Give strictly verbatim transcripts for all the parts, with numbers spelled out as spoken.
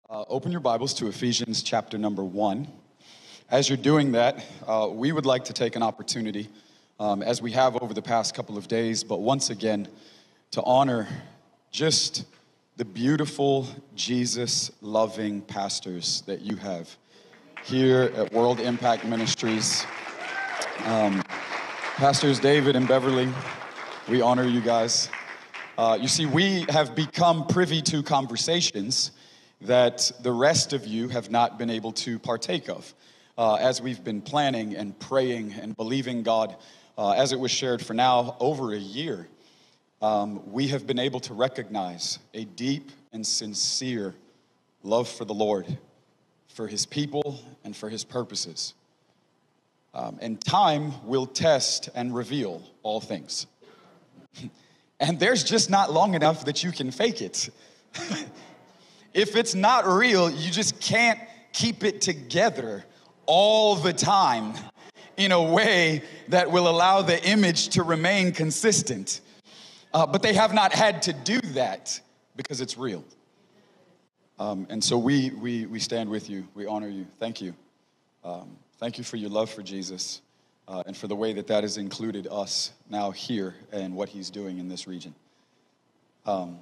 Uh, open your Bibles to Ephesians chapter number one. As you're doing that, uh, we would like to take an opportunity, um, as we have over the past couple of days, but once again, to honor just the beautiful, Jesus-loving pastors that you have here at World Impact Ministries. Um, Pastors David and Beverly, we honor you guys. Uh, you see, we have become privy to conversations that the rest of you have not been able to partake of. Uh, as we've been planning and praying and believing God, uh, as it was shared for now over a year, um, we have been able to recognize a deep and sincere love for the Lord, for His people, and for His purposes. Um, and time will test and reveal all things. And there's just not long enough that you can fake it. If it's not real, you just can't keep it together all the time in a way that will allow the image to remain consistent. Uh, but they have not had to do that because it's real. Um, and so we, we, we stand with you. We honor you. Thank you. Um, thank you for your love for Jesus uh, and for the way that that has included us now here and what He's doing in this region. Um,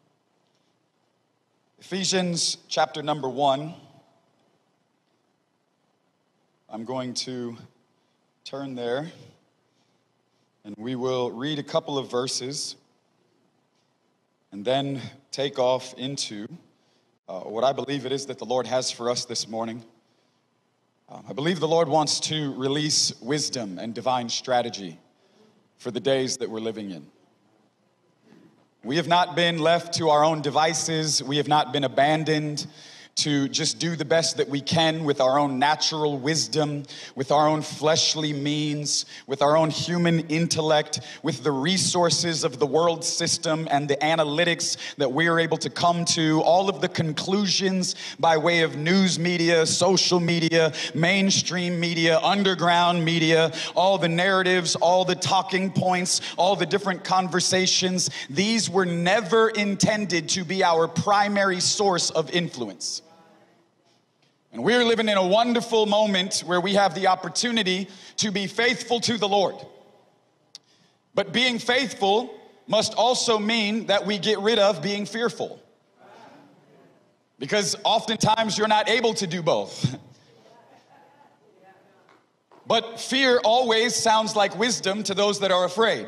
Ephesians chapter number one. I'm going to turn there and we will read a couple of verses and then take off into uh, what I believe it is that the Lord has for us this morning. Uh, I believe the Lord wants to release wisdom and divine strategy for the days that we're living in. We have not been left to our own devices. We have not been abandoned to just do the best that we can with our own natural wisdom, with our own fleshly means, with our own human intellect, with the resources of the world system and the analytics that we are able to come to, all of the conclusions by way of news media, social media, mainstream media, underground media, all the narratives, all the talking points, all the different conversations. These were never intended to be our primary source of influence. And we're living in a wonderful moment where we have the opportunity to be faithful to the Lord. But being faithful must also mean that we get rid of being fearful. Because oftentimes you're not able to do both. But fear always sounds like wisdom to those that are afraid.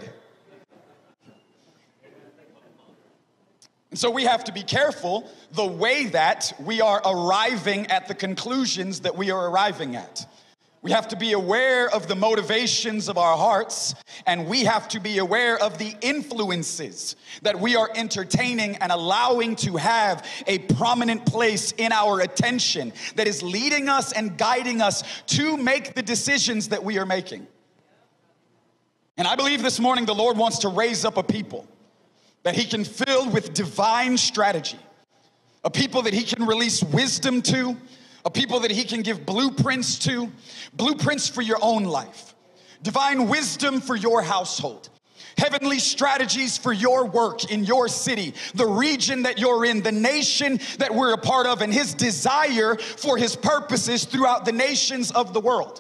And so we have to be careful the way that we are arriving at the conclusions that we are arriving at. We have to be aware of the motivations of our hearts, and we have to be aware of the influences that we are entertaining and allowing to have a prominent place in our attention that is leading us and guiding us to make the decisions that we are making. And I believe this morning the Lord wants to raise up a people that He can fill with divine strategy, a people that He can release wisdom to, a people that He can give blueprints to, blueprints for your own life, divine wisdom for your household, heavenly strategies for your work in your city, the region that you're in, the nation that we're a part of, and His desire for His purposes throughout the nations of the world.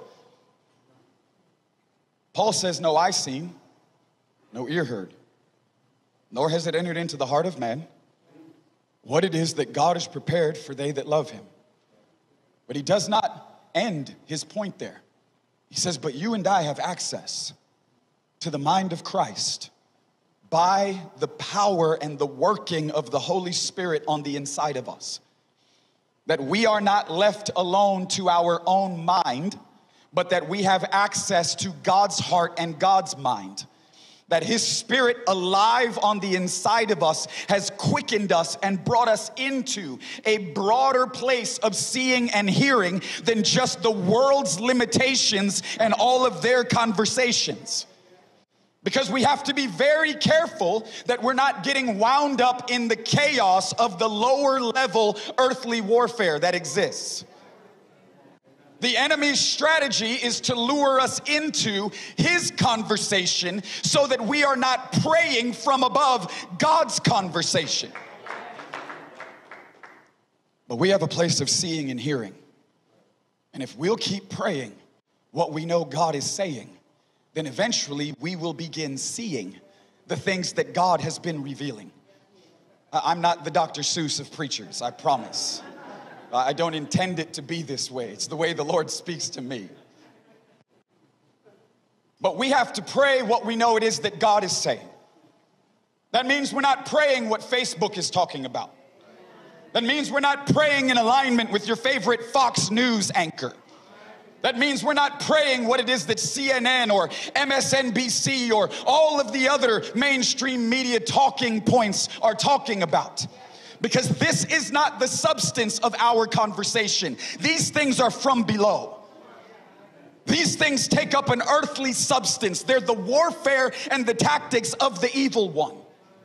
Paul says, no eye seen, no ear heard, nor has it entered into the heart of man what it is that God has prepared for they that love Him. But he does not end his point there. He says, but you and I have access to the mind of Christ by the power and the working of the Holy Spirit on the inside of us. That we are not left alone to our own mind, but that we have access to God's heart and God's mind. That His Spirit alive on the inside of us has quickened us and brought us into a broader place of seeing and hearing than just the world's limitations and all of their conversations. Because we have to be very careful that we're not getting wound up in the chaos of the lower level earthly warfare that exists. The enemy's strategy is to lure us into his conversation so that we are not praying from above God's conversation. But we have a place of seeing and hearing. And if we'll keep praying what we know God is saying, then eventually we will begin seeing the things that God has been revealing. I'm not the Doctor Seuss of preachers, I promise. I don't intend it to be this way. It's the way the Lord speaks to me. But we have to pray what we know it is that God is saying. That means we're not praying what Facebook is talking about. That means we're not praying in alignment with your favorite Fox News anchor. That means we're not praying what it is that C N N or M S N B C or all of the other mainstream media talking points are talking about. Because this is not the substance of our conversation. These things are from below. These things take up an earthly substance. They're the warfare and the tactics of the evil one.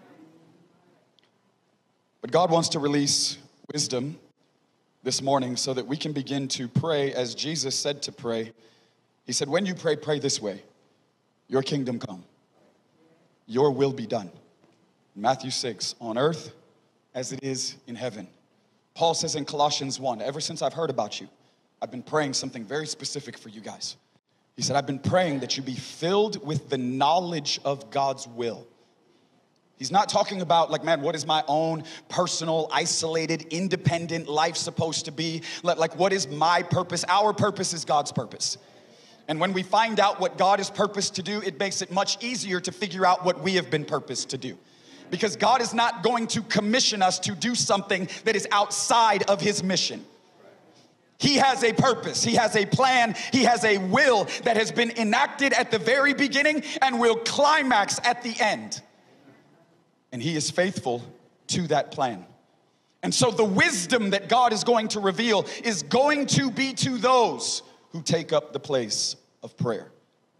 But God wants to release wisdom this morning so that we can begin to pray as Jesus said to pray. He said, when you pray, pray this way. Your kingdom come. Your will be done. Matthew six, on earth as it is in heaven. Paul says in Colossians one, ever since I've heard about you, I've been praying something very specific for you guys. He said, I've been praying that you be filled with the knowledge of God's will. He's not talking about like, man, what is my own personal, isolated, independent life supposed to be? Like, what is my purpose? Our purpose is God's purpose. And when we find out what God is purposed to do, it makes it much easier to figure out what we have been purposed to do. Because God is not going to commission us to do something that is outside of his mission. He has a purpose, he has a plan, he has a will that has been enacted at the very beginning and will climax at the end. And he is faithful to that plan. And so the wisdom that God is going to reveal is going to be to those who take up the place of prayer.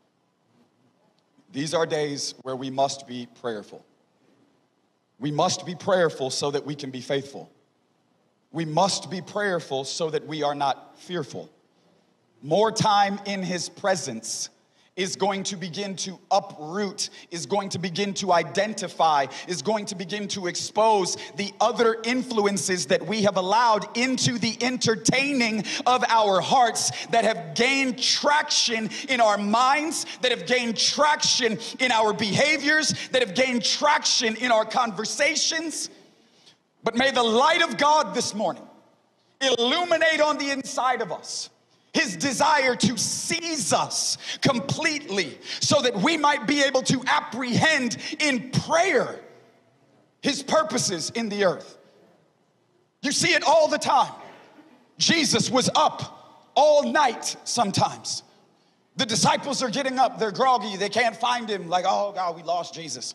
These are days where we must be prayerful. We must be prayerful so that we can be faithful. We must be prayerful so that we are not fearful. More time in his presence is going to begin to uproot, is going to begin to identify, is going to begin to expose the other influences that we have allowed into the entertaining of our hearts that have gained traction in our minds, that have gained traction in our behaviors, that have gained traction in our conversations. But may the light of God this morning illuminate on the inside of us his desire to seize us completely so that we might be able to apprehend in prayer his purposes in the earth. You see it all the time. Jesus was up all night sometimes. The disciples are getting up, they're groggy, they can't find him, like, oh God, we lost Jesus.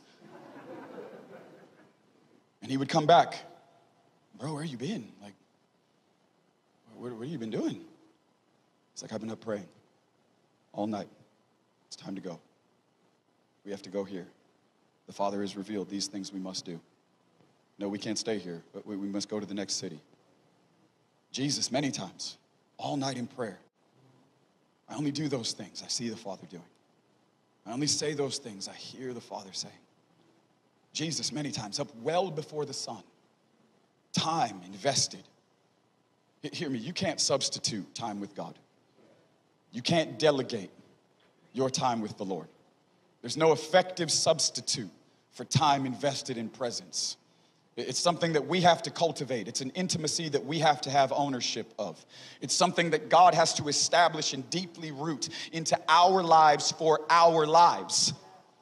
And he would come back. Bro, where you been? Like, what, what have you been doing? It's like, I've been up praying all night. It's time to go. We have to go here. The Father has revealed these things we must do. No, we can't stay here, but we, we must go to the next city. Jesus, many times, all night in prayer. I only do those things I see the Father doing. I only say those things I hear the Father saying. Jesus, many times, up well before the sun. Time invested. Hear me, you can't substitute time with God. You can't delegate your time with the Lord. There's no effective substitute for time invested in presence. It's something that we have to cultivate. It's an intimacy that we have to have ownership of. It's something that God has to establish and deeply root into our lives for our lives.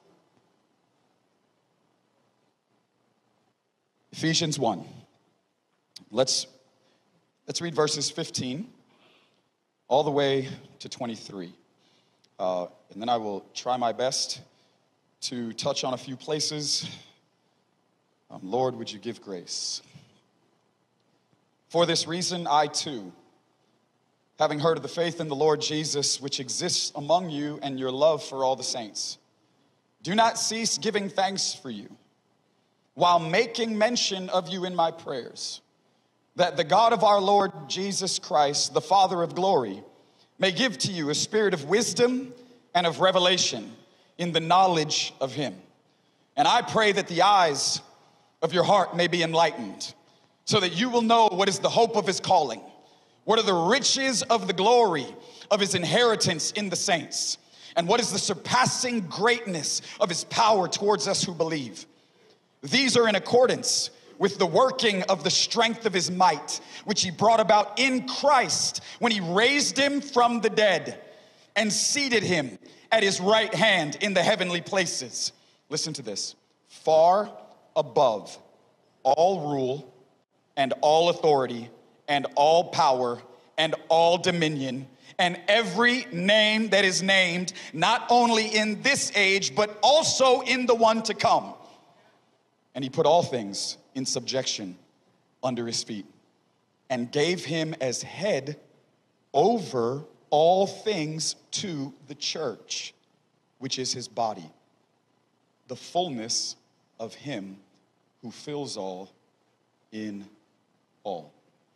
Ephesians one. Let's, let's read verses fifteen all the way to twenty-three. Uh, and then I will try my best to touch on a few places. Um, Lord, would you give grace? For this reason, I too, having heard of the faith in the Lord Jesus, which exists among you and your love for all the saints, do not cease giving thanks for you, while making mention of you in my prayers, that the God of our Lord Jesus Christ, the Father of glory, may give to you a spirit of wisdom and of revelation in the knowledge of him. And I pray that the eyes of your heart may be enlightened, so that you will know what is the hope of his calling, what are the riches of the glory of his inheritance in the saints, and what is the surpassing greatness of his power towards us who believe. These are in accordance with the working of the strength of his might, which he brought about in Christ when he raised him from the dead and seated him at his right hand in the heavenly places. Listen to this. Far above all rule and all authority and all power and all dominion and every name that is named, not only in this age, but also in the one to come. And he put all things in subjection under his feet and gave him as head over all things to the church, which is his body, the fullness of him who fills all in all.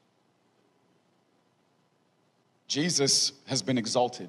Jesus has been exalted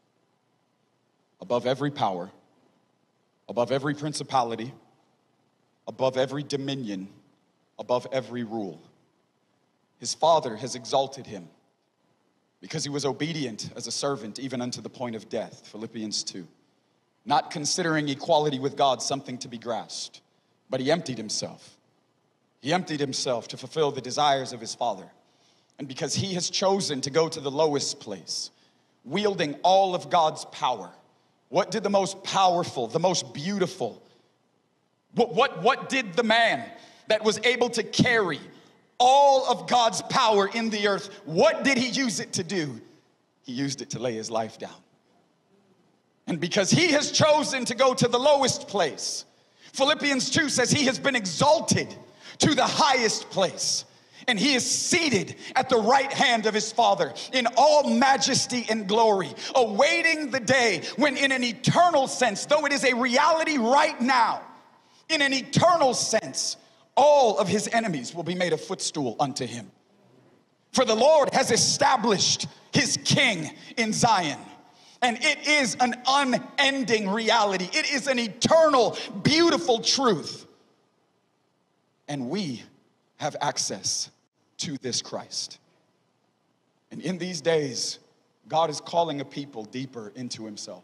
above every power, above every principality, above every dominion, above every rule. His Father has exalted him because he was obedient as a servant even unto the point of death, Philippians two. Not considering equality with God something to be grasped, but he emptied himself. He emptied himself to fulfill the desires of his Father. And because he has chosen to go to the lowest place, wielding all of God's power, what did the most powerful, the most beautiful, what, what, what did the man that was able to carry all of God's power in the earth, what did he use it to do? He used it to lay his life down. And because he has chosen to go to the lowest place, Philippians two says he has been exalted to the highest place. And he is seated at the right hand of his Father in all majesty and glory, awaiting the day when in an eternal sense, though it is a reality right now, in an eternal sense, all of his enemies will be made a footstool unto him. For the Lord has established his king in Zion. And it is an unending reality. It is an eternal, beautiful truth. And we have access to this Christ. And in these days, God is calling a people deeper into himself.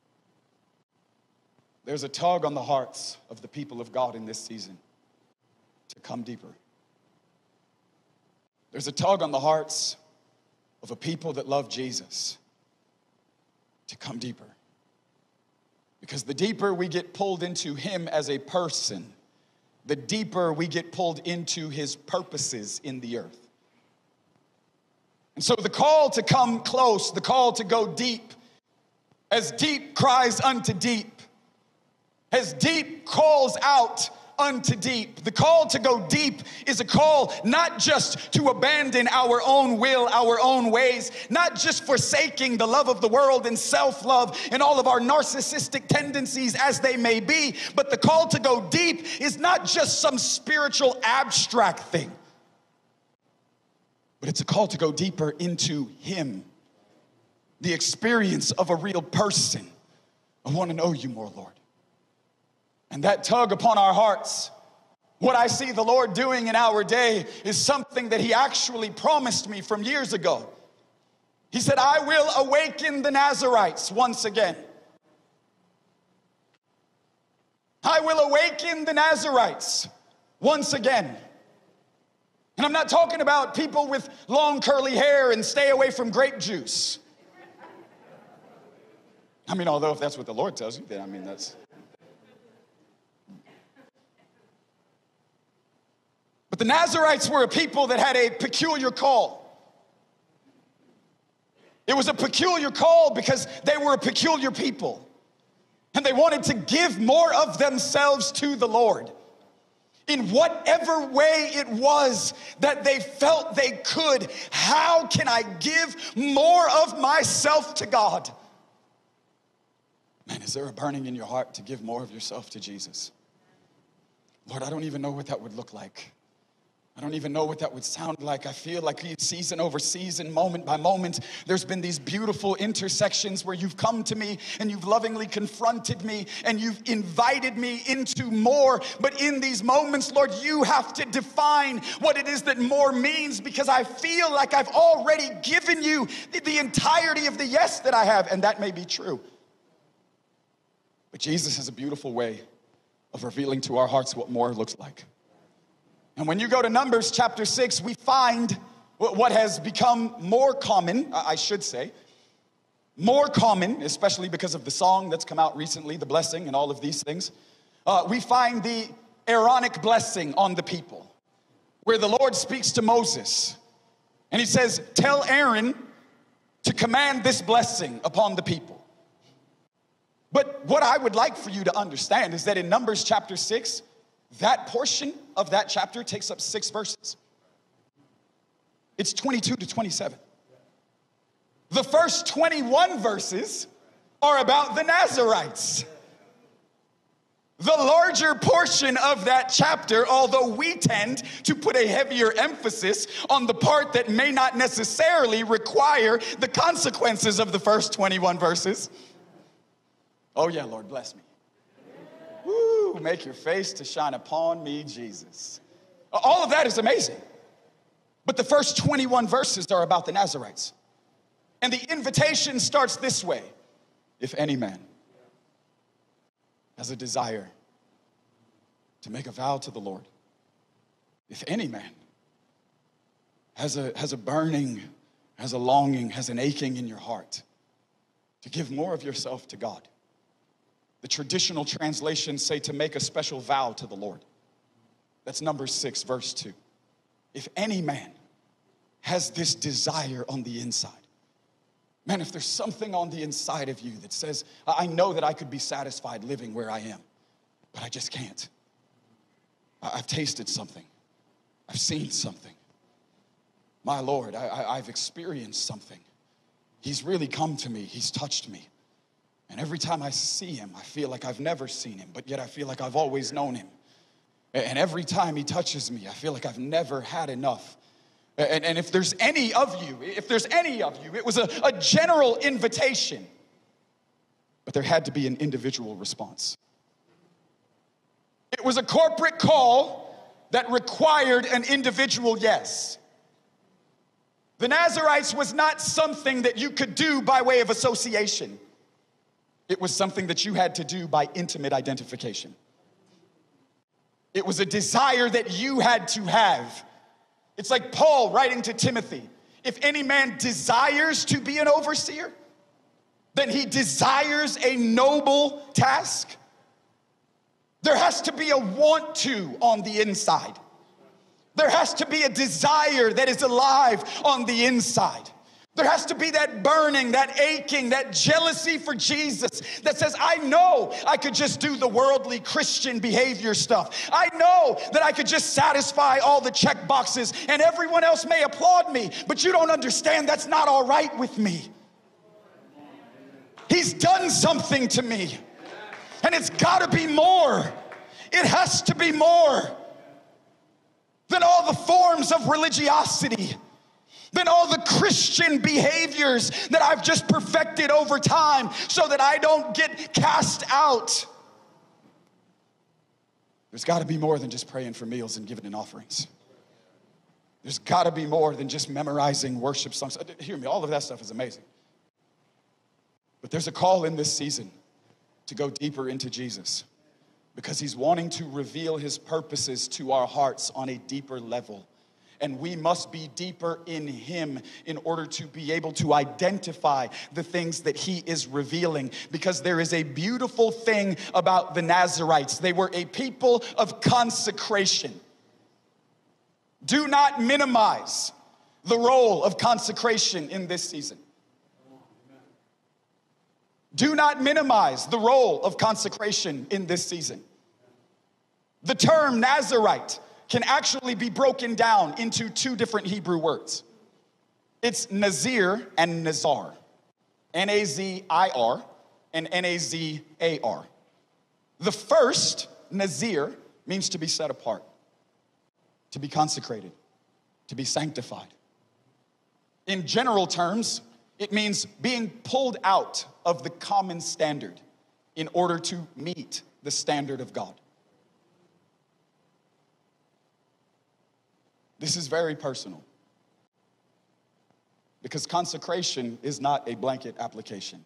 There's a tug on the hearts of the people of God in this season to come deeper. There's a tug on the hearts of a people that love Jesus to come deeper. Because the deeper we get pulled into him as a person, the deeper we get pulled into his purposes in the earth. And so the call to come close, the call to go deep, as deep cries unto deep, as deep calls out unto deep. The call to go deep is a call not just to abandon our own will, our own ways, not just forsaking the love of the world and self-love and all of our narcissistic tendencies as they may be, but the call to go deep is not just some spiritual abstract thing, but it's a call to go deeper into him, the experience of a real person. I want to know you more, Lord. And that tug upon our hearts, what I see the Lord doing in our day is something that he actually promised me from years ago. He said, I will awaken the Nazarites once again. I will awaken the Nazarites once again. And I'm not talking about people with long curly hair and stay away from grape juice. I mean, although if that's what the Lord tells you, then I mean, that's... But the Nazarites were a people that had a peculiar call. It was a peculiar call because they were a peculiar people. And they wanted to give more of themselves to the Lord. In whatever way it was that they felt they could, how can I give more of myself to God? Man, is there a burning in your heart to give more of yourself to Jesus? Lord, I don't even know what that would look like. I don't even know what that would sound like. I feel like season over season, moment by moment, there's been these beautiful intersections where you've come to me and you've lovingly confronted me and you've invited me into more. But in these moments, Lord, you have to define what it is that more means, because I feel like I've already given you the, the entirety of the yes that I have, and that may be true. But Jesus has a beautiful way of revealing to our hearts what more looks like. And when you go to Numbers chapter six, we find what has become more common, I should say, more common, especially because of the song that's come out recently, the blessing and all of these things. Uh, we find the Aaronic blessing on the people, where the Lord speaks to Moses. And he says, tell Aaron to command this blessing upon the people. But what I would like for you to understand is that in Numbers chapter six, that portion of that chapter takes up six verses. It's twenty-two to twenty-seven. The first twenty-one verses are about the Nazarites. The larger portion of that chapter, although we tend to put a heavier emphasis on the part that may not necessarily require the consequences of the first twenty-one verses. Oh yeah, Lord, bless me. Woo, make your face to shine upon me, Jesus. All of that is amazing. But the first twenty-one verses are about the Nazarites. And the invitation starts this way. If any man has a desire to make a vow to the Lord, if any man has a, has a burning, has a longing, has an aching in your heart to give more of yourself to God. The traditional translations say to make a special vow to the Lord. That's Numbers six, verse two. If any man has this desire on the inside, man, if there's something on the inside of you that says, I know that I could be satisfied living where I am, but I just can't. I've tasted something. I've seen something. My Lord, I, I, I've experienced something. He's really come to me. He's touched me. And every time I see him, I feel like I've never seen him, but yet I feel like I've always known him. And every time he touches me, I feel like I've never had enough. And, and if there's any of you, if there's any of you, it was a, a general invitation, but there had to be an individual response. It was a corporate call that required an individual yes. The Nazarites was not something that you could do by way of association. It was something that you had to do by intimate identification. It was a desire that you had to have. It's like Paul writing to Timothy. If any man desires to be an overseer, then he desires a noble task. There has to be a want to on the inside. There has to be a desire that is alive on the inside. There has to be that burning, that aching, that jealousy for Jesus that says, I know I could just do the worldly Christian behavior stuff. I know that I could just satisfy all the check boxes and everyone else may applaud me, but you don't understand that's not all right with me. He's done something to me, and it's got to be more. It has to be more than all the forms of religiosity, than all the Christian behaviors that I've just perfected over time so that I don't get cast out. There's got to be more than just praying for meals and giving in offerings. There's got to be more than just memorizing worship songs. Hear me, all of that stuff is amazing. But there's a call in this season to go deeper into Jesus, because he's wanting to reveal his purposes to our hearts on a deeper level. And we must be deeper in him in order to be able to identify the things that he is revealing. Because there is a beautiful thing about the Nazarites. They were a people of consecration. Do not minimize the role of consecration in this season. Do not minimize the role of consecration in this season. The term Nazarite can actually be broken down into two different Hebrew words. It's Nazir and Nazar. N A Z I R and N A Z A R. The first, Nazir, means to be set apart. to be consecrated, to be sanctified. In general terms, it means being pulled out of the common standard in order to meet the standard of God. This is very personal because consecration is not a blanket application.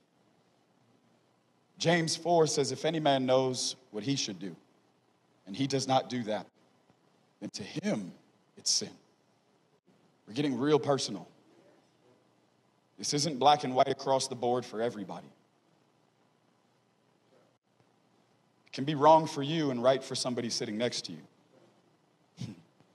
James four says, if any man knows what he should do, and he does not do that, then to him it's sin. We're getting real personal. This isn't black and white across the board for everybody. It can be wrong for you and right for somebody sitting next to you.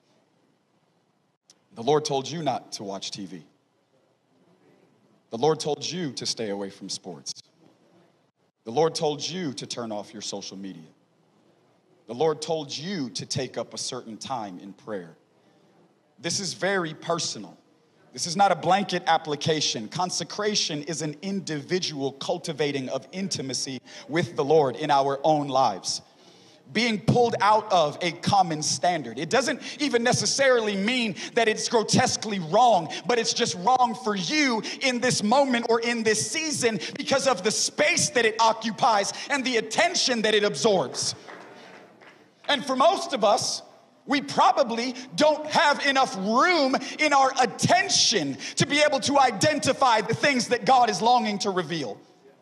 The Lord told you not to watch T V. The Lord told you to stay away from sports. The Lord told you to turn off your social media. The Lord told you to take up a certain time in prayer. This is very personal. This is not a blanket application. Consecration is an individual cultivating of intimacy with the Lord in our own lives. Being pulled out of a common standard. It doesn't even necessarily mean that it's grotesquely wrong, but it's just wrong for you in this moment or in this season because of the space that it occupies and the attention that it absorbs. And for most of us, we probably don't have enough room in our attention to be able to identify the things that God is longing to reveal.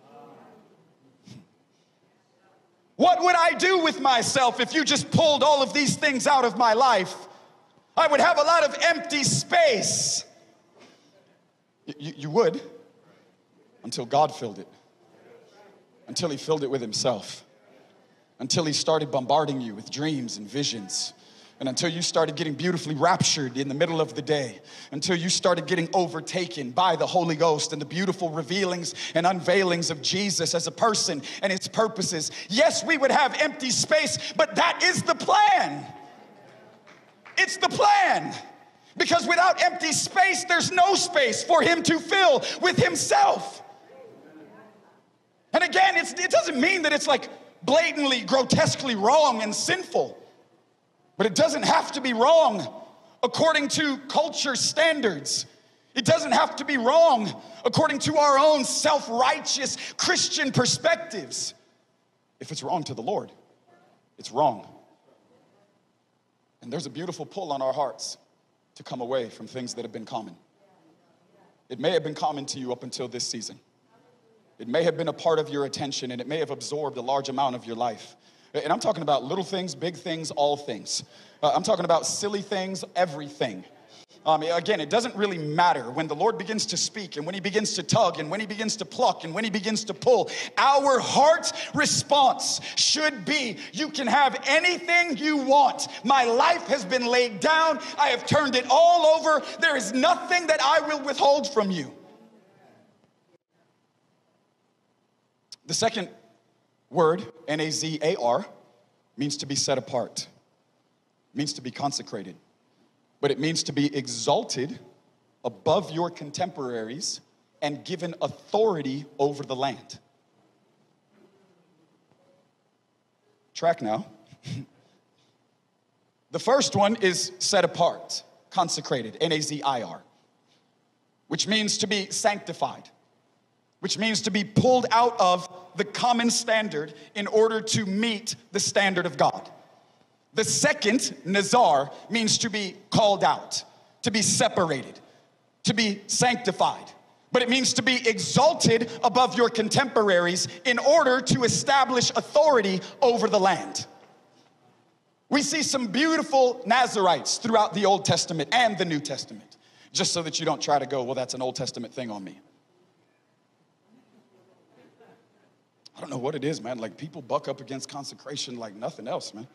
What would I do with myself if you just pulled all of these things out of my life? I would have a lot of empty space. You, you would, until God filled it. Until he filled it with himself. Until he started bombarding you with dreams and visions. And until you started getting beautifully raptured in the middle of the day, until you started getting overtaken by the Holy Ghost and the beautiful revealings and unveilings of Jesus as a person and his purposes. Yes, we would have empty space, but that is the plan. It's the plan. Because without empty space, there's no space for him to fill with himself. And again, it's, it doesn't mean that it's like blatantly, grotesquely wrong and sinful. But it doesn't have to be wrong according to culture standards. It doesn't have to be wrong according to our own self-righteous Christian perspectives. If it's wrong to the Lord, it's wrong. And there's a beautiful pull on our hearts to come away from things that have been common. It may have been common to you up until this season. It may have been a part of your attention, and it may have absorbed a large amount of your life. And I'm talking about little things, big things, all things. Uh, I'm talking about silly things, everything. Um, again, it doesn't really matter when the Lord begins to speak and when he begins to tug and when he begins to pluck and when he begins to pull. Our heart response should be, you can have anything you want. My life has been laid down. I have turned it all over. There is nothing that I will withhold from you. The second word, N A Z A R, means to be set apart, means to be consecrated, but it means to be exalted above your contemporaries and given authority over the land. Track now. The first one is set apart, consecrated, N A Z I R, which means to be sanctified, which means to be pulled out of the common standard in order to meet the standard of God. The second, Nazar, means to be called out, to be separated, to be sanctified. But it means to be exalted above your contemporaries in order to establish authority over the land. We see some beautiful Nazarites throughout the Old Testament and the New Testament, just so that you don't try to go, well, that's an Old Testament thing on me. I don't know what it is, man. Like, people buck up against consecration like nothing else, man.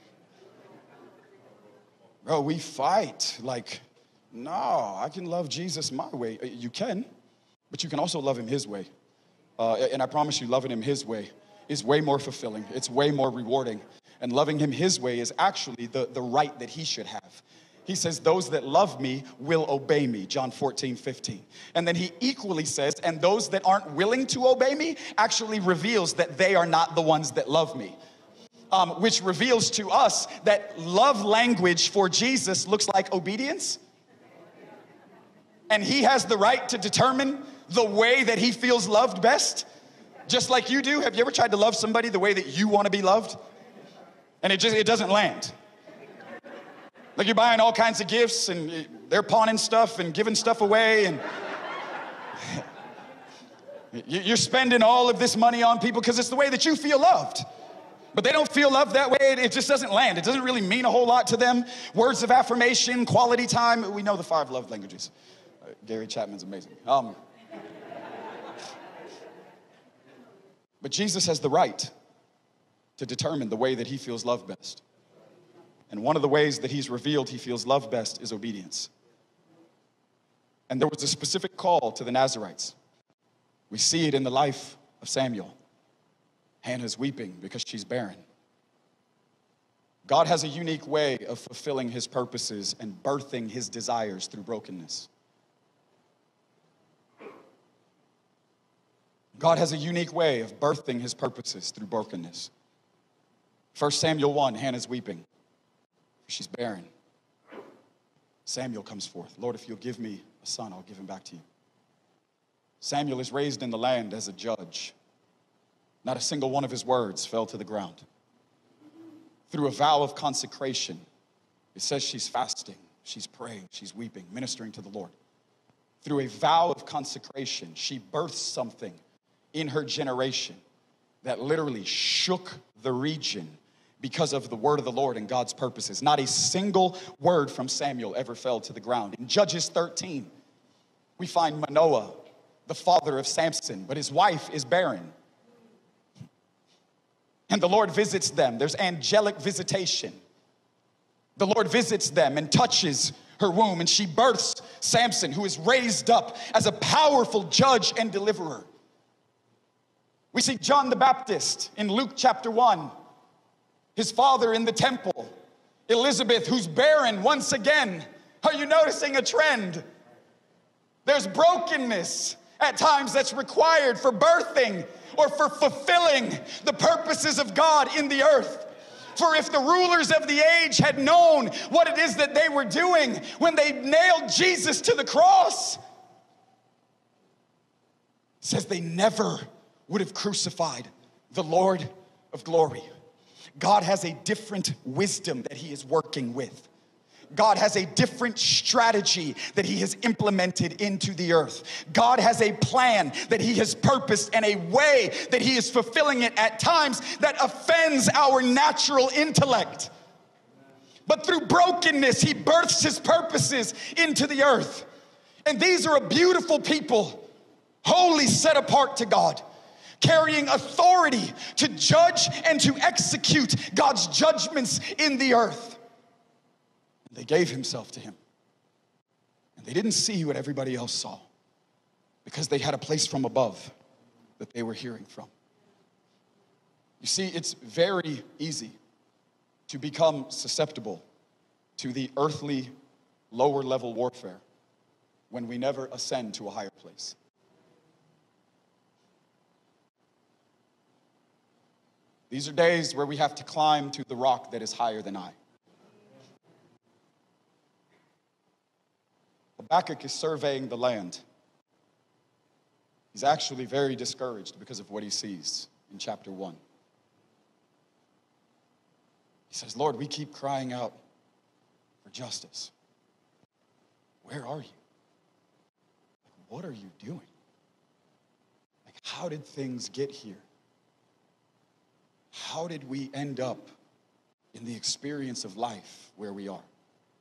Bro, we fight. Like, no, I can love Jesus my way. You can, but you can also love him his way. Uh, and I promise you, loving him his way is way more fulfilling. It's way more rewarding. And loving him his way is actually the, the right that he should have. He says, those that love me will obey me, John fourteen, fifteen. And then he equally says, and those that aren't willing to obey me actually reveals that they are not the ones that love me. um, which reveals to us that love language for Jesus looks like obedience. And he has the right to determine the way that he feels loved best, just like you do. Have you ever tried to love somebody the way that you want to be loved? And it just, it doesn't land. Like you're buying all kinds of gifts and they're pawning stuff and giving stuff away, and you're spending all of this money on people because it's the way that you feel loved. But they don't feel loved that way. It just doesn't land. It doesn't really mean a whole lot to them. Words of affirmation, quality time. We know the five love languages. Uh, Gary Chapman's amazing. Um, but Jesus has the right to determine the way that he feels loved best. And one of the ways that he's revealed he feels loved best is obedience. And there was a specific call to the Nazarites. We see it in the life of Samuel. Hannah's weeping because she's barren. God has a unique way of fulfilling his purposes and birthing his desires through brokenness. God has a unique way of birthing his purposes through brokenness. First Samuel one, Hannah's weeping. She's barren. Samuel comes forth. Lord, if you'll give me a son, I'll give him back to you. Samuel is raised in the land as a judge. Not a single one of his words fell to the ground. Through a vow of consecration, it says she's fasting, she's praying, she's weeping, ministering to the Lord. Through a vow of consecration, she births something in her generation that literally shook the region because of the word of the Lord and God's purposes. Not a single word from Samuel ever fell to the ground. In Judges thirteen, we find Manoah, the father of Samson, but his wife is barren. And the Lord visits them. There's angelic visitation. The Lord visits them and touches her womb, and she births Samson, who is raised up as a powerful judge and deliverer. We see John the Baptist in Luke chapter one. His father in the temple, Elizabeth, who's barren once again. Are you noticing a trend? There's brokenness at times that's required for birthing or for fulfilling the purposes of God in the earth. For if the rulers of the age had known what it is that they were doing when they nailed Jesus to the cross, it says they never would have crucified the Lord of glory. God has a different wisdom that he is working with. God has a different strategy that he has implemented into the earth. God has a plan that he has purposed and a way that he is fulfilling it at times that offends our natural intellect. But through brokenness, he births his purposes into the earth. And these are a beautiful people, wholly set apart to God, carrying authority to judge and to execute God's judgments in the earth. And they gave himself to him. And they didn't see what everybody else saw because they had a place from above that they were hearing from. You see, it's very easy to become susceptible to the earthly, lower level warfare when we never ascend to a higher place. These are days where we have to climb to the rock that is higher than I. Habakkuk is surveying the land. He's actually very discouraged because of what he sees in chapter one. He says, Lord, we keep crying out for justice. Where are you? Like, what are you doing? Like, how did things get here? How did we end up in the experience of life where we are?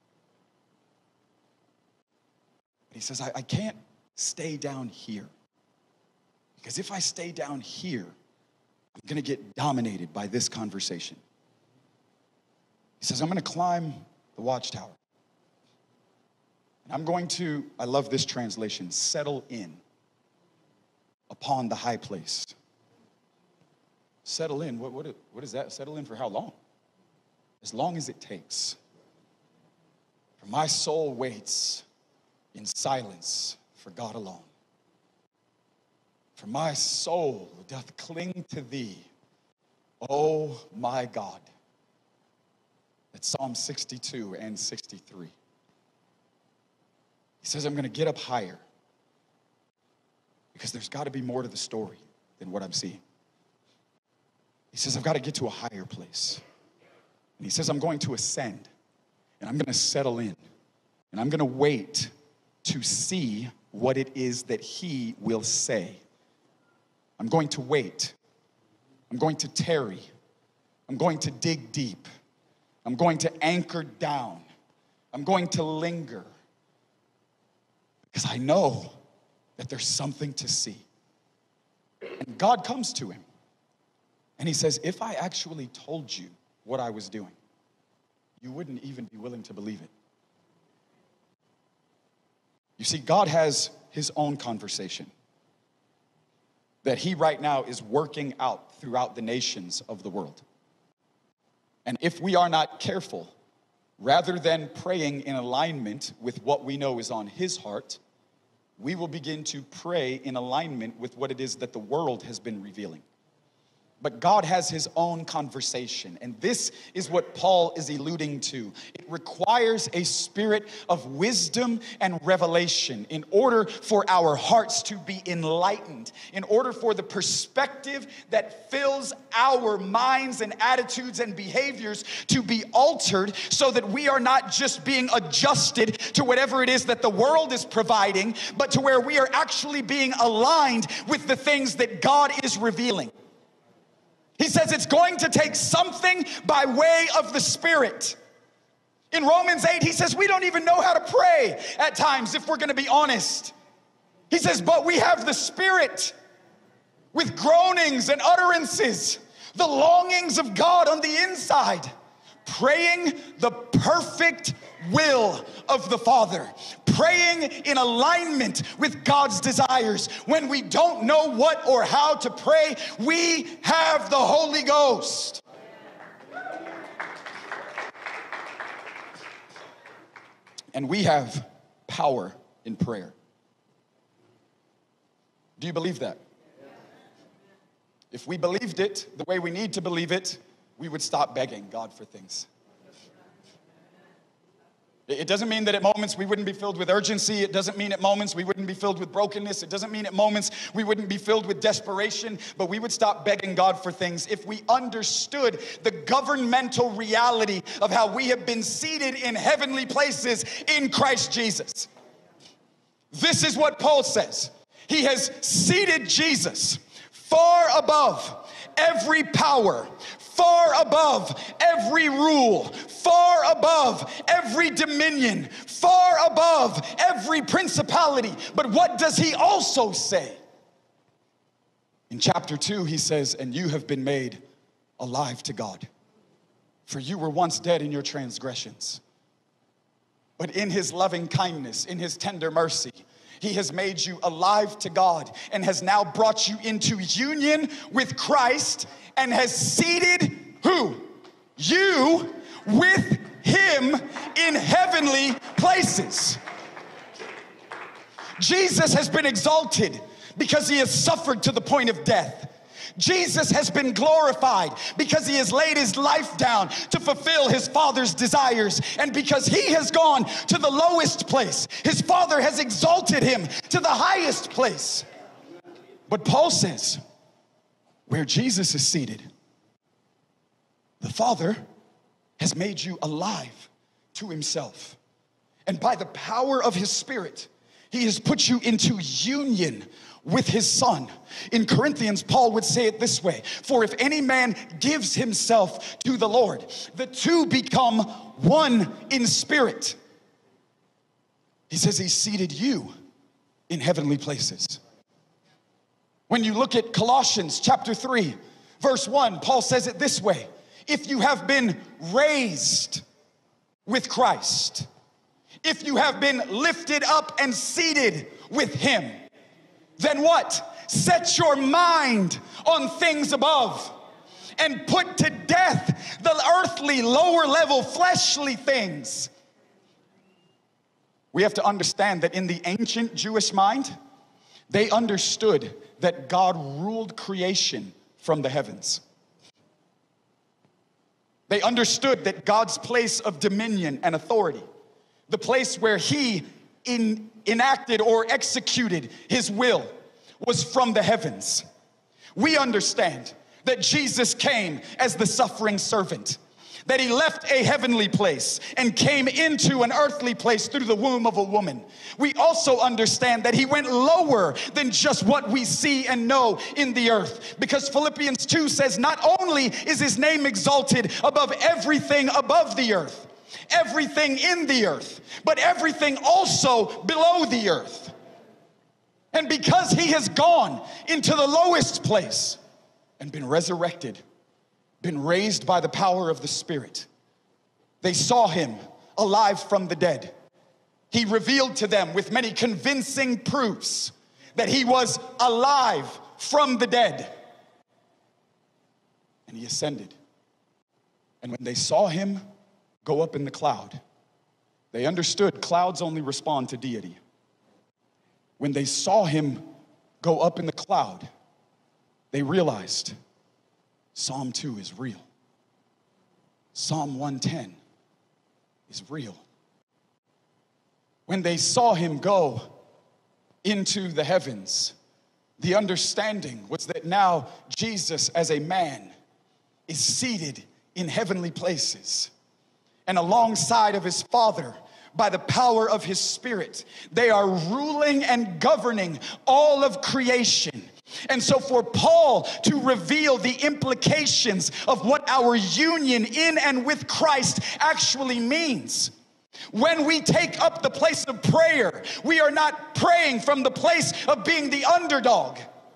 But he says, I, I can't stay down here. Because if I stay down here, I'm going to get dominated by this conversation. He says, I'm going to climb the watchtower. And I'm going to, I love this translation, settle in upon the high place. Settle in, what, what, what is that? Settle in for how long? As long as it takes. For my soul waits in silence for God alone. For my soul doth cling to thee Oh my God. That's Psalm sixty-two and sixty-three. He says, I'm going to get up higher because there's got to be more to the story than what I'm seeing. He says, I've got to get to a higher place. And he says, I'm going to ascend and I'm going to settle in and I'm going to wait to see what it is that he will say. I'm going to wait. I'm going to tarry. I'm going to dig deep. I'm going to anchor down. I'm going to linger. Because I know that there's something to see. And God comes to him. And he says, if I actually told you what I was doing, you wouldn't even be willing to believe it. You see, God has his own conversation that he right now is working out throughout the nations of the world. And if we are not careful, rather than praying in alignment with what we know is on his heart, we will begin to pray in alignment with what it is that the world has been revealing. But God has his own conversation, and this is what Paul is alluding to. It requires a spirit of wisdom and revelation in order for our hearts to be enlightened, in order for the perspective that fills our minds and attitudes and behaviors to be altered so that we are not just being adjusted to whatever it is that the world is providing, but to where we are actually being aligned with the things that God is revealing. He says it's going to take something by way of the Spirit. In Romans eight, he says we don't even know how to pray at times, if we're going to be honest. He says, but we have the Spirit with groanings and utterances, the longings of God on the inside, praying the perfect will of the Father, praying in alignment with God's desires. When we don't know what or how to pray, we have the Holy Ghost. And we have power in prayer. Do you believe that? If we believed it the way we need to believe it, we would stop begging God for things. It doesn't mean that at moments we wouldn't be filled with urgency. It doesn't mean at moments we wouldn't be filled with brokenness. It doesn't mean at moments we wouldn't be filled with desperation, but we would stop begging God for things if we understood the governmental reality of how we have been seated in heavenly places in Christ Jesus. This is what Paul says. He has seated Jesus far above every power, far above every rule, far above every dominion, far above every principality. But what does he also say? In chapter two, he says, and you have been made alive to God. For you were once dead in your transgressions. But in his loving kindness, in his tender mercy, he has made you alive to God and has now brought you into union with Christ and has seated who? You with him in heavenly places. Jesus has been exalted because he has suffered to the point of death. Jesus has been glorified because he has laid his life down to fulfill his Father's desires. And because he has gone to the lowest place, his Father has exalted him to the highest place. But Paul says, where Jesus is seated, the Father has made you alive to himself. And by the power of his Spirit, he has put you into union with his Son. In Corinthians, Paul would say it this way: for if any man gives himself to the Lord, the two become one in spirit. He says he's seated you in heavenly places. When you look at Colossians chapter three, verse one, Paul says it this way: if you have been raised with Christ, if you have been lifted up and seated with him, then what? Set your mind on things above and put to death the earthly, lower level, fleshly things. We have to understand that in the ancient Jewish mind, they understood that God ruled creation from the heavens. They understood that God's place of dominion and authority, the place where he in, enacted or executed his will, was from the heavens. We understand that Jesus came as the suffering servant, that he left a heavenly place and came into an earthly place through the womb of a woman. We also understand that he went lower than just what we see and know in the earth, because Philippians two says not only is his name exalted above everything above the earth, everything in the earth, but everything also below the earth. And because he has gone into the lowest place and been resurrected, been raised by the power of the Spirit, they saw him alive from the dead. He revealed to them with many convincing proofs that he was alive from the dead. And he ascended. And when they saw him go up in the cloud, they understood clouds only respond to deity. When they saw him go up in the cloud, they realized Psalm two is real. Psalm one ten is real. When they saw him go into the heavens, the understanding was that now Jesus as a man is seated in heavenly places, and alongside of his Father, by the power of his Spirit, they are ruling and governing all of creation. And so for Paul to reveal the implications of what our union in and with Christ actually means, when we take up the place of prayer, we are not praying from the place of being the underdog.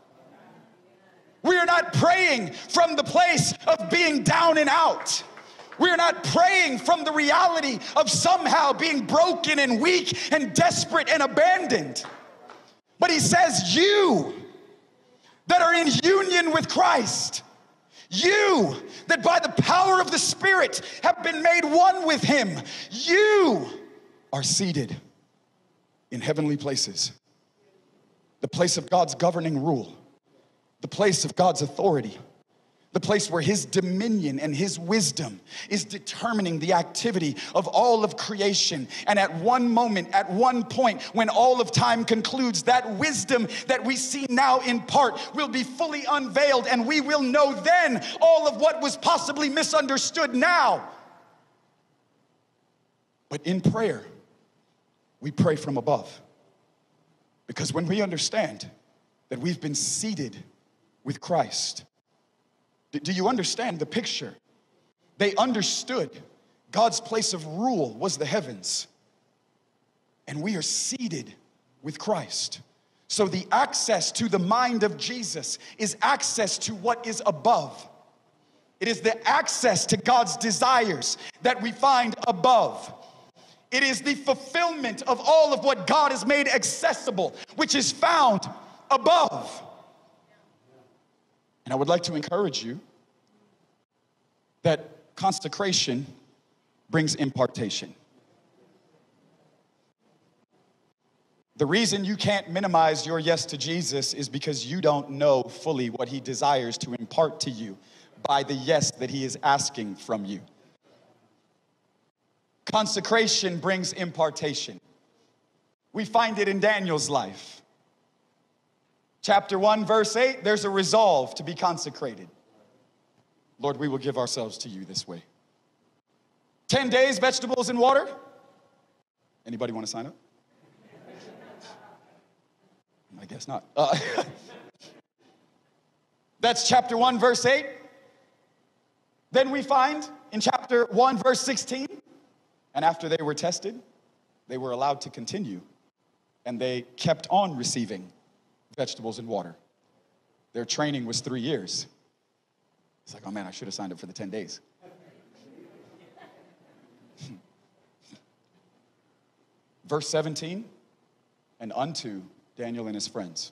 We are not praying from the place of being down and out. We're not praying from the reality of somehow being broken and weak and desperate and abandoned. But he says, you that are in union with Christ, you that by the power of the Spirit have been made one with him, you are seated in heavenly places. The place of God's governing rule, the place of God's authority, the place where his dominion and his wisdom is determining the activity of all of creation. And at one moment, at one point, when all of time concludes, that wisdom that we see now in part will be fully unveiled, and we will know then all of what was possibly misunderstood now. But in prayer, we pray from above. Because when we understand that we've been seated with Christ, do you understand the picture? They understood God's place of rule was the heavens, and we are seated with Christ. So the access to the mind of Jesus is access to what is above. It is the access to God's desires that we find above. It is the fulfillment of all of what God has made accessible, which is found above. And I would like to encourage you that consecration brings impartation. The reason you can't minimize your yes to Jesus is because you don't know fully what he desires to impart to you by the yes that he is asking from you. Consecration brings impartation. We find it in Daniel's life. Chapter one, verse eight, there's a resolve to be consecrated. Lord, we will give ourselves to you this way. Ten days, vegetables and water. Anybody want to sign up? I guess not. Uh, that's chapter one, verse eight. Then we find in chapter one, verse sixteen, and after they were tested, they were allowed to continue, and they kept on receiving vegetables and water. Their training was three years. It's like, oh man, I should have signed up for the ten days. Verse seventeen, and unto Daniel and his friends,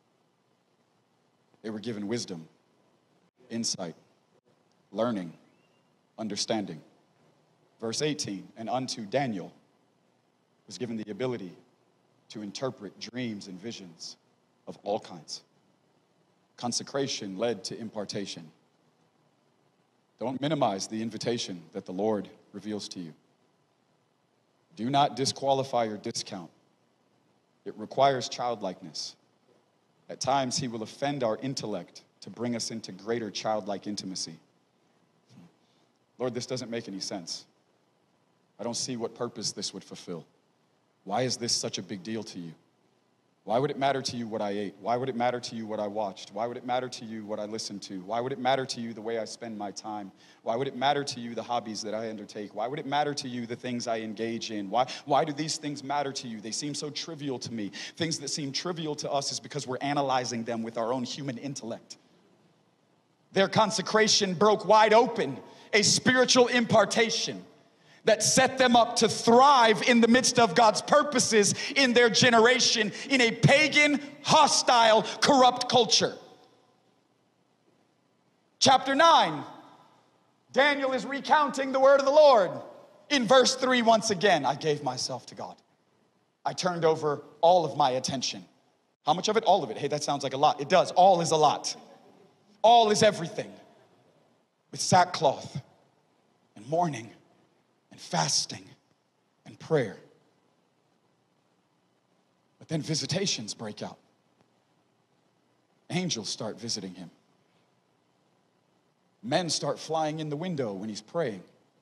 they were given wisdom, insight, learning, understanding. Verse eighteen, and unto Daniel was given the ability to interpret dreams and visions of all kinds. Consecration led to impartation. Don't minimize the invitation that the Lord reveals to you. Do not disqualify or discount. It requires childlikeness. At times, he will offend our intellect to bring us into greater childlike intimacy. Lord, this doesn't make any sense. I don't see what purpose this would fulfill. Why is this such a big deal to you? Why would it matter to you what I ate? Why would it matter to you what I watched? Why would it matter to you what I listened to? Why would it matter to you the way I spend my time? Why would it matter to you the hobbies that I undertake? Why would it matter to you the things I engage in? Why, why do these things matter to you? They seem so trivial to me. Things that seem trivial to us is because we're analyzing them with our own human intellect. Their consecration broke wide open a spiritual impartation that set them up to thrive in the midst of God's purposes in their generation in a pagan, hostile, corrupt culture. Chapter nine, Daniel is recounting the word of the Lord. In verse three, once again, I gave myself to God. I turned over all of my attention. How much of it? All of it. Hey, that sounds like a lot. It does. All is a lot. All is everything. With sackcloth and mourning and fasting and prayer. But then visitations break out. Angels start visiting him. Men start flying in the window when he's praying.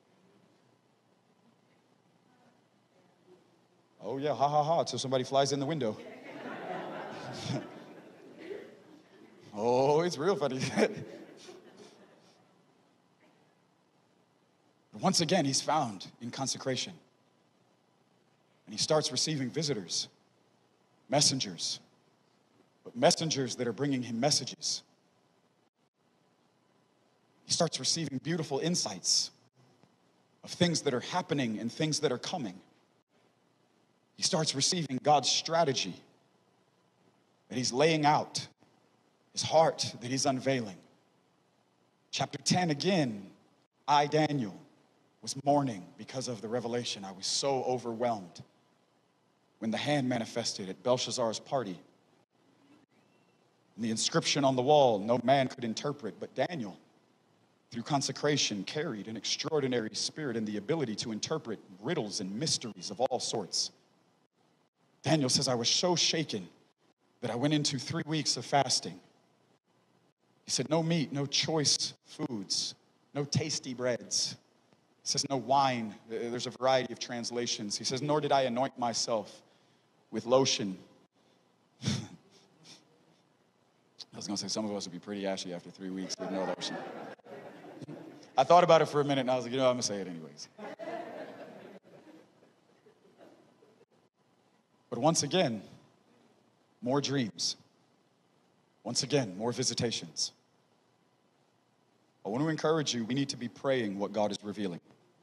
Oh yeah, ha ha ha, so somebody flies in the window. Oh, it's real funny. Once again, he's found in consecration. And he starts receiving visitors, messengers, but messengers that are bringing him messages. He starts receiving beautiful insights of things that are happening and things that are coming. He starts receiving God's strategy that he's laying out, his heart that he's unveiling. Chapter ten again, I, Daniel, was mourning because of the revelation. I was so overwhelmed when the hand manifested at Belshazzar's party. And the inscription on the wall, no man could interpret, but Daniel, through consecration, carried an extraordinary spirit and the ability to interpret riddles and mysteries of all sorts. Daniel says, I was so shaken that I went into three weeks of fasting. He said, no meat, no choice foods, no tasty breads. He says, no wine. There's a variety of translations. He says, nor did I anoint myself with lotion. I was going to say, some of us would be pretty ashy after three weeks with no lotion. I thought about it for a minute, and I was like, you know, I'm going to say it anyways. But once again, more dreams. Once again, more visitations. I want to encourage you, we need to be praying what God is revealing.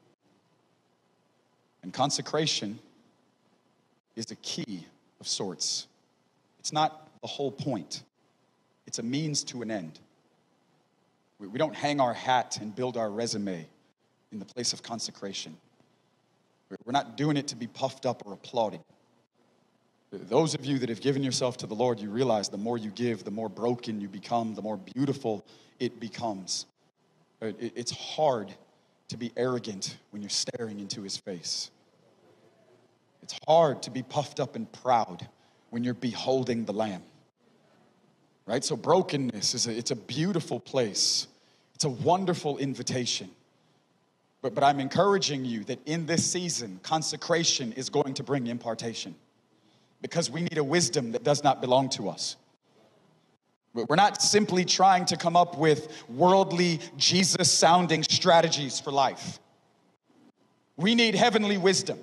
And consecration is a key of sorts. It's not the whole point. It's a means to an end. We don't hang our hat and build our resume in the place of consecration. We're not doing it to be puffed up or applauded. Those of you that have given yourself to the Lord, you realize the more you give, the more broken you become, the more beautiful it becomes. It's hard to be arrogant when you're staring into his face. It's hard to be puffed up and proud when you're beholding the Lamb. Right? So brokenness is a, it's a beautiful place. It's a wonderful invitation. But, but I'm encouraging you that in this season, consecration is going to bring impartation. Because we need a wisdom that does not belong to us. We're not simply trying to come up with worldly, Jesus-sounding strategies for life. We need heavenly wisdom.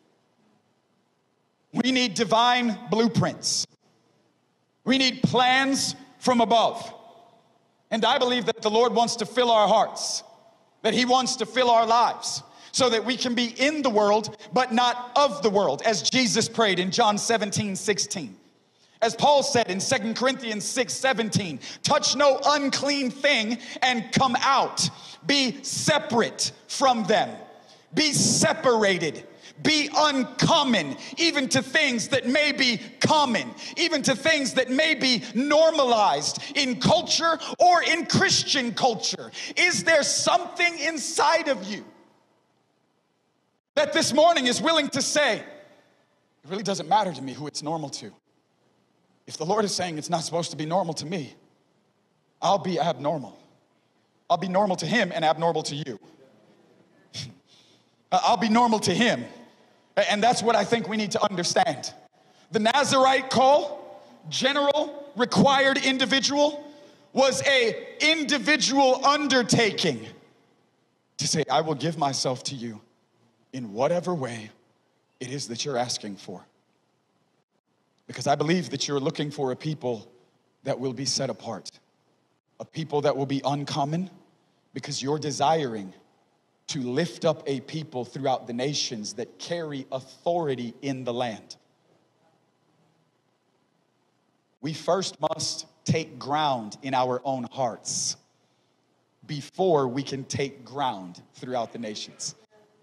We need divine blueprints. We need plans from above. And I believe that the Lord wants to fill our hearts, that he wants to fill our lives, so that we can be in the world, but not of the world, as Jesus prayed in John seventeen sixteen. As Paul said in Second Corinthians six seventeen, touch no unclean thing and come out. Be separate from them. Be separated. Be uncommon, even to things that may be common, even to things that may be normalized in culture or in Christian culture. Is there something inside of you that this morning is willing to say, it really doesn't matter to me who it's normal to? If the Lord is saying it's not supposed to be normal to me, I'll be abnormal. I'll be normal to him and abnormal to you. I'll be normal to him. And that's what I think we need to understand. The Nazarite call, general, required individual, was a individual undertaking to say, I will give myself to you in whatever way it is that you're asking for. Because I believe that you're looking for a people that will be set apart, a people that will be uncommon, because you're desiring to lift up a people throughout the nations that carry authority in the land. We first must take ground in our own hearts before we can take ground throughout the nations.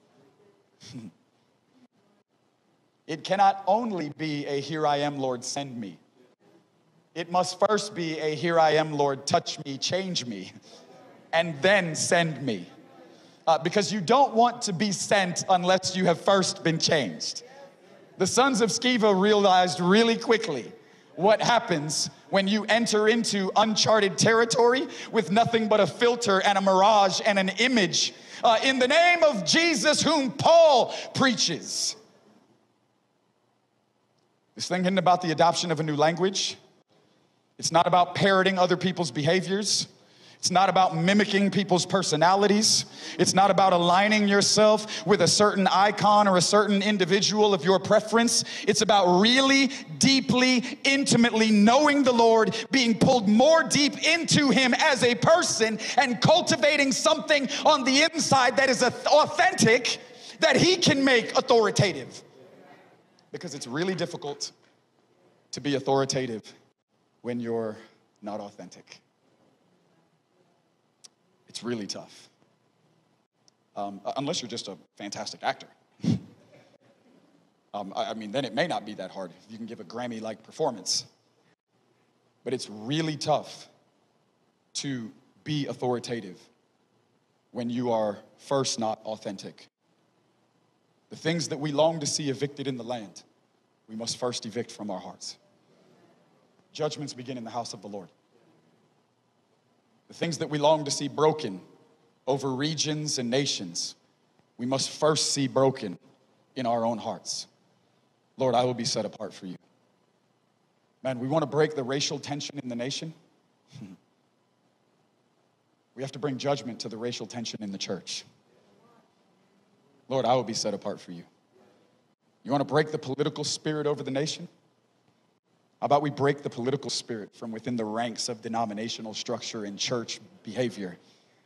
It cannot only be a here I am, Lord, send me. It must first be a here I am, Lord, touch me, change me, and then send me. Uh, because you don't want to be sent unless you have first been changed. The sons of Sceva realized really quickly what happens when you enter into uncharted territory with nothing but a filter and a mirage and an image uh, in the name of Jesus, whom Paul preaches. This thing isn't about the adoption of a new language. It's not about parroting other people's behaviors. It's not about mimicking people's personalities. It's not about aligning yourself with a certain icon or a certain individual of your preference. It's about really deeply, intimately knowing the Lord, being pulled more deep into him as a person, and cultivating something on the inside that is authentic, that he can make authoritative. Because it's really difficult to be authoritative when you're not authentic. It's really tough. Um, unless you're just a fantastic actor. um, I, I mean, then it may not be that hard if you can give a Grammy-like performance. But it's really tough to be authoritative when you are first not authentic. The things that we long to see evicted in the land, we must first evict from our hearts. Judgments begin in the house of the Lord. The things that we long to see broken over regions and nations, we must first see broken in our own hearts. Lord, I will be set apart for you. Man, we want to break the racial tension in the nation. We have to bring judgment to the racial tension in the church. Lord, I will be set apart for you. You want to break the political spirit over the nation? How about we break the political spirit from within the ranks of denominational structure and church behavior?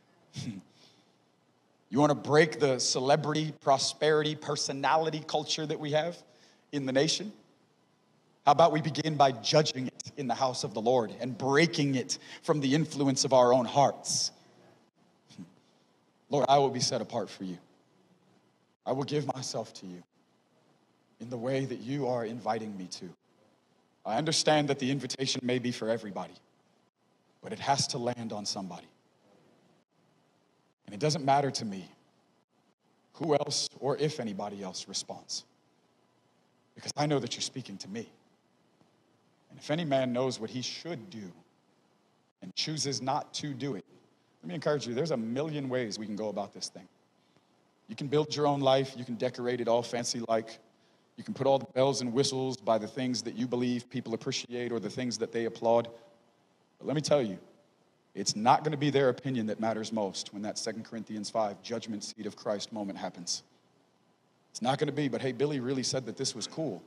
You want to break the celebrity, prosperity, personality culture that we have in the nation? How about we begin by judging it in the house of the Lord and breaking it from the influence of our own hearts? Lord, I will be set apart for you. I will give myself to you in the way that you are inviting me to. I understand that the invitation may be for everybody, but it has to land on somebody. And it doesn't matter to me who else or if anybody else responds, because I know that you're speaking to me. And if any man knows what he should do and chooses not to do it, let me encourage you, there's a million ways we can go about this thing. You can build your own life. You can decorate it all fancy-like. You can put all the bells and whistles by the things that you believe people appreciate or the things that they applaud. But let me tell you, it's not going to be their opinion that matters most when that Second Corinthians five judgment seat of Christ moment happens. It's not going to be, but hey, Billy really said that this was cool.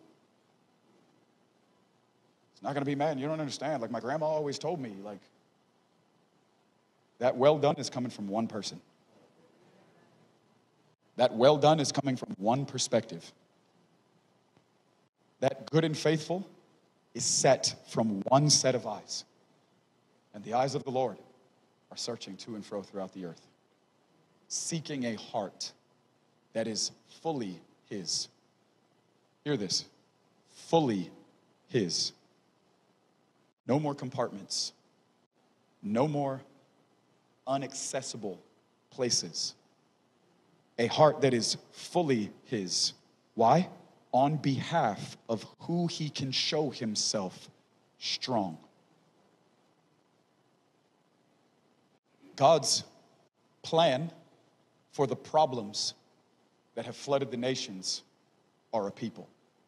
It's not going to be, man, you don't understand. Like my grandma always told me, like, that well done is coming from one person. That well done is coming from one perspective. That good and faithful is set from one set of eyes. And the eyes of the Lord are searching to and fro throughout the earth, seeking a heart that is fully his. Hear this. Fully his. No more compartments. No more inaccessible places. A heart that is fully his. Why? On behalf of who he can show himself strong. God's plan for the problems that have flooded the nations are a people.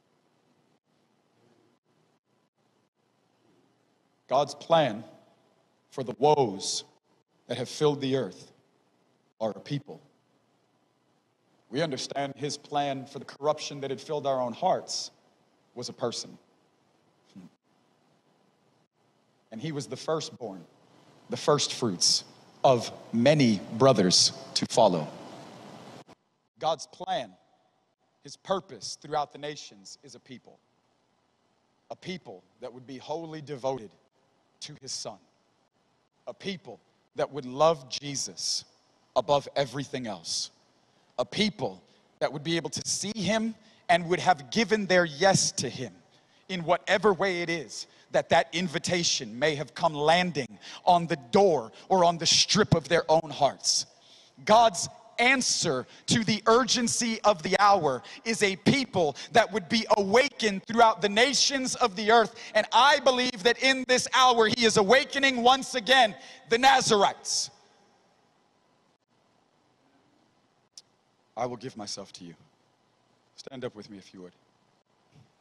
God's plan for the woes that have filled the earth are a people. We understand his plan for the corruption that had filled our own hearts was a person. And he was the firstborn, the first fruits of many brothers to follow. God's plan, his purpose throughout the nations is a people. A people that would be wholly devoted to his son. A people that would love Jesus above everything else. A people that would be able to see him and would have given their yes to him in whatever way it is that that invitation may have come landing on the door or on the strip of their own hearts. God's answer to the urgency of the hour is a people that would be awakened throughout the nations of the earth. And I believe that in this hour he is awakening once again the Nazarites. I will give myself to you. Stand up with me if you would.